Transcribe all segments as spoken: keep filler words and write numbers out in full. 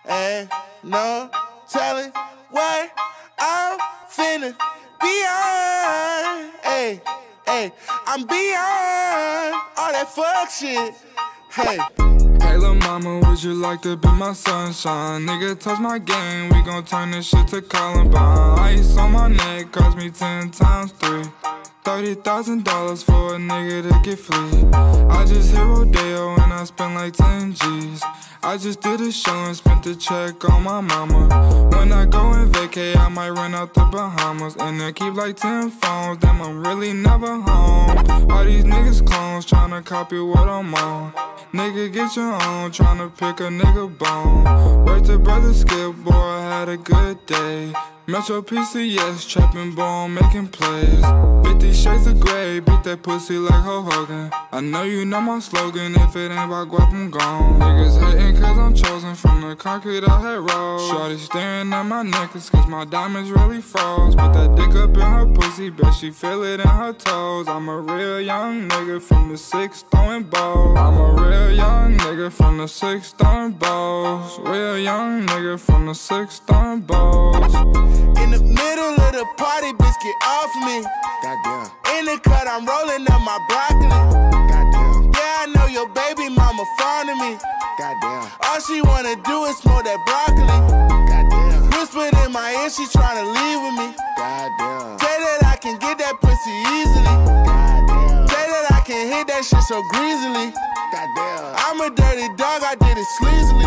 Ain't no telling what I'm finna beyond. Hey, hey, I'm beyond all that fuck shit. Hey. Hey lil' mama, would you like to be my sunshine? Nigga, touch my game, we gon' turn this shit to Columbine. Ice on my neck cost me ten times three. Thirty thousand dollars for a nigga to get free. I just hit Rodeo and I spent like ten G's. I just did a show and spent the check on my mama. When I go and vacay, I might run out the Bahamas. And then keep like ten phones, damn I'm really never home. All these niggas clones tryna copy what I'm on. Nigga get your own, tryna pick a nigga bone. Worked to brother Skip, boy I had a good day. Metro P C S, trapping bone, making plays. Fifty shades of gray, beat that pussy like Hulk Hogan. I know you know my slogan, if it ain't about guap, I'm gone. Niggas hating cause I'm chosen, from the concrete I had rolled. Shorty staring at my necklace cause my diamonds really froze. Put that dick up in her pussy, bet she feel it in her toes. I'm a real young nigga from the six throwing balls. I'm a real young nigga from the six throwing balls. Real young nigga from the six throwing balls. In the middle of the party, bitch, get off me. Goddamn. In the cut, I'm rolling up my broccoli. Goddamn. Yeah, I know your baby mama fond of me. Goddamn. All she wanna do is smoke that broccoli. Goddamn. Whispered in my ear, she tryna leave with me. Goddamn. Say that I can get that pussy easily. Goddamn. Say that I can hit that shit so greasily. Goddamn. I'm a dirty dog, I did it sleazily.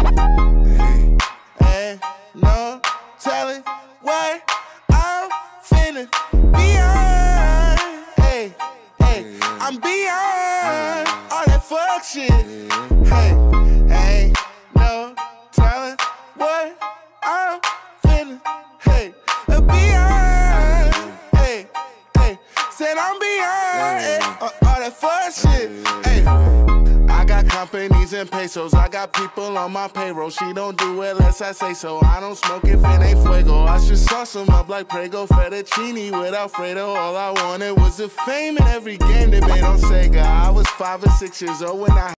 Hey, ain't no telling what I'm finna beyond. Hey, hey, I'm beyond all that fuck shit. Hey, ain't no telling what I'm finna, hey, beyond. Hey, hey, said I'm beyond hey, all that fuck shit. Hey. I got companies and pesos, I got people on my payroll. She don't do it unless I say so. I don't smoke if it ain't fuego. I should sauce them up like Prego, fettuccine with Alfredo. All I wanted was the fame in every game they made on Sega. I was five or six years old when I